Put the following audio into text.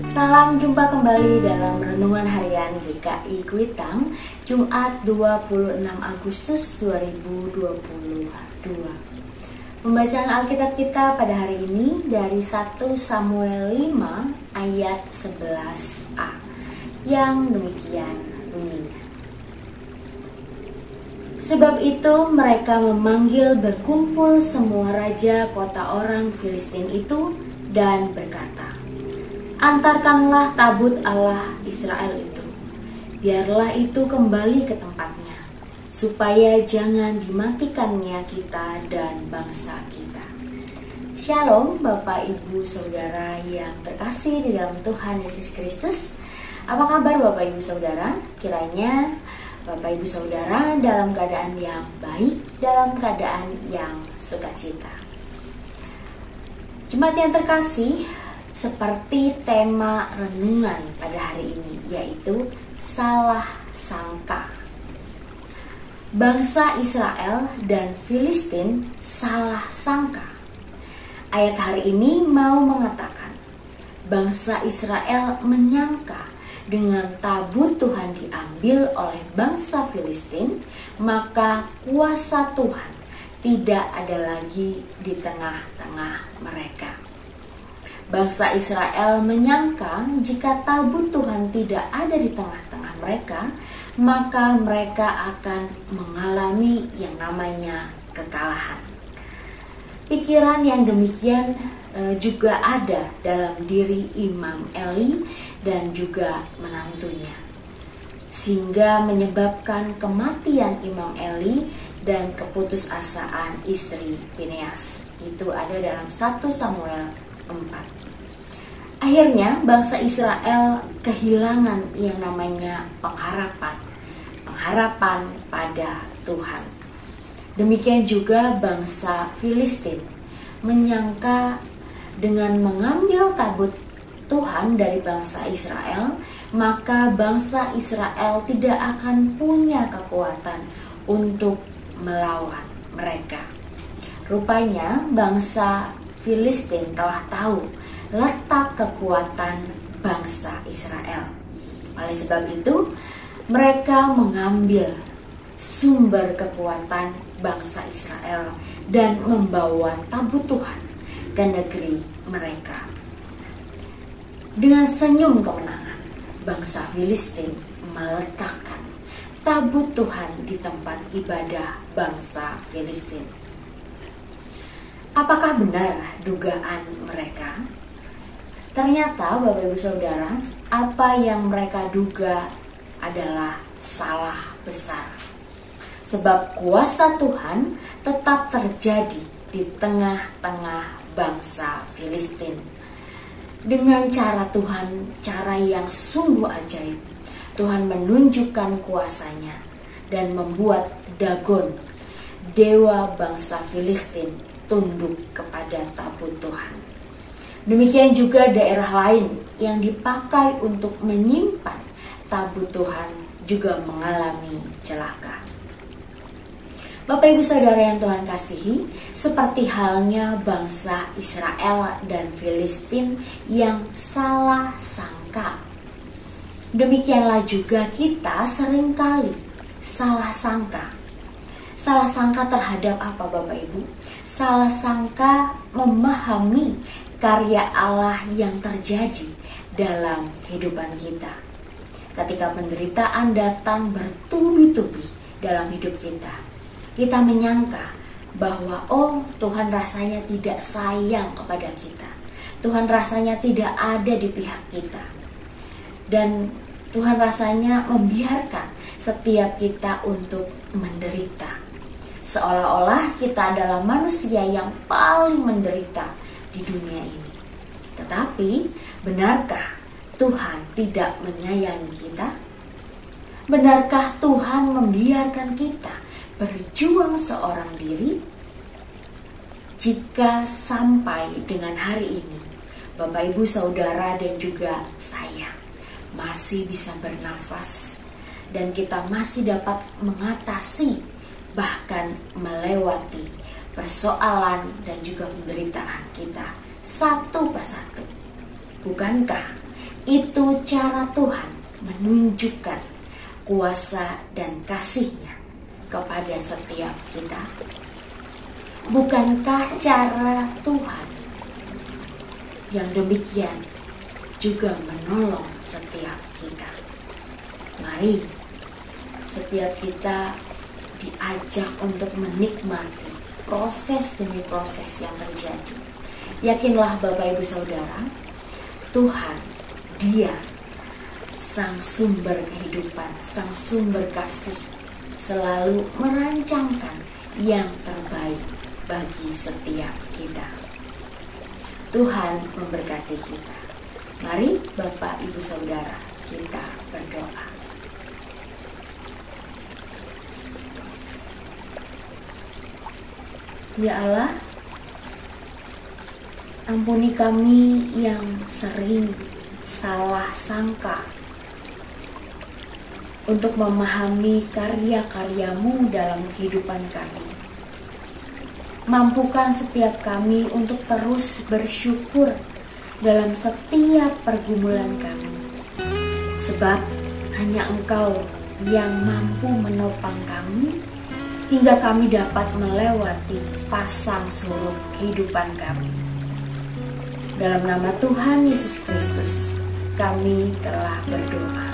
Salam jumpa kembali dalam Renungan Harian GKI Kuitang, Jumat 26 Agustus 2022. Pembacaan Alkitab kita pada hari ini dari 1 Samuel 5 ayat 11a, yang demikian bunyinya. Sebab itu mereka memanggil berkumpul semua raja kota orang Filistin itu dan berkata, "Antarkanlah tabut Allah Israel itu, biarlah itu kembali ke tempatnya, supaya jangan dimatikannya kita dan bangsa kita." Shalom Bapak Ibu Saudara yang terkasih di dalam Tuhan Yesus Kristus. Apa kabar Bapak Ibu Saudara? Kiranya Bapak Ibu Saudara dalam keadaan yang baik, dalam keadaan yang sukacita. Jemaat yang terkasih, seperti tema renungan pada hari ini, yaitu salah sangka. Bangsa Israel dan Filistin salah sangka. Ayat hari ini mau mengatakan, bangsa Israel menyangka dengan tabut Tuhan diambil oleh bangsa Filistin, maka kuasa Tuhan tidak ada lagi di tengah-tengah mereka. Bangsa Israel menyangka jika tabut Tuhan tidak ada di tengah-tengah mereka, maka mereka akan mengalami yang namanya kekalahan. Pikiran yang demikian juga ada dalam diri Imam Eli dan juga menantunya, sehingga menyebabkan kematian Imam Eli dan keputusasaan istri Fineas. Itu ada dalam 1 Samuel 4. Akhirnya bangsa Israel kehilangan yang namanya pengharapan pada Tuhan. Demikian juga bangsa Filistin menyangka dengan mengambil tabut Tuhan dari bangsa Israel, maka bangsa Israel tidak akan punya kekuatan untuk melawan mereka. Rupanya bangsa Filistin telah tahu letak kekuatan bangsa Israel. Oleh sebab itu, mereka mengambil sumber kekuatan bangsa Israel dan membawa tabut Tuhan ke negeri mereka. Dengan senyum kemenangan, bangsa Filistin meletakkan tabut Tuhan di tempat ibadah bangsa Filistin. Apakah benar dugaan mereka? Ternyata Bapak Ibu Saudara, apa yang mereka duga adalah salah besar. Sebab kuasa Tuhan tetap terjadi di tengah-tengah bangsa Filistin. Dengan cara Tuhan, cara yang sungguh ajaib, Tuhan menunjukkan kuasanya dan membuat Dagon, dewa bangsa Filistin, tunduk kepada tabut Tuhan. Demikian juga daerah lain yang dipakai untuk menyimpan tabut Tuhan juga mengalami celaka. Bapak Ibu Saudara yang Tuhan kasihi, seperti halnya bangsa Israel dan Filistin yang salah sangka, demikianlah juga kita seringkali salah sangka. Salah sangka terhadap apa Bapak Ibu? Salah sangka memahami karya Allah yang terjadi dalam kehidupan kita. Ketika penderitaan datang bertubi-tubi dalam hidup kita, kita menyangka bahwa Tuhan rasanya tidak sayang kepada kita. Tuhan rasanya tidak ada di pihak kita. Dan Tuhan rasanya membiarkan setiap kita untuk menderita. Seolah-olah kita adalah manusia yang paling menderita di dunia ini. Tetapi, benarkah Tuhan tidak menyayangi kita? Benarkah Tuhan membiarkan kita berjuang seorang diri? Jika sampai dengan hari ini, Bapak Ibu Saudara dan juga saya masih bisa bernafas dan kita masih dapat mengatasi, bahkan melewati persoalan dan juga penderitaan kita satu persatu, bukankah Itu cara Tuhan menunjukkan kuasa dan kasih-Nya kepada setiap kita. Bukankah cara Tuhan yang demikian juga menolong setiap kita? Mari setiap kita diajak untuk menikmati proses demi proses yang terjadi. Yakinlah Bapak Ibu Saudara, Tuhan, Dia Sang Sumber kehidupan, Sang Sumber kasih, selalu merancangkan yang terbaik bagi setiap kita. Tuhan memberkati kita. Mari Bapak Ibu Saudara, kita berdoa. Ya Allah, ampuni kami yang sering salah sangka untuk memahami karya-karya-Mu dalam kehidupan kami. Mampukan setiap kami untuk terus bersyukur dalam setiap pergumulan kami. Sebab hanya Engkau yang mampu menopang kami hingga kami dapat melewati pasang surut kehidupan kami. Dalam nama Tuhan Yesus Kristus, kami telah berdoa.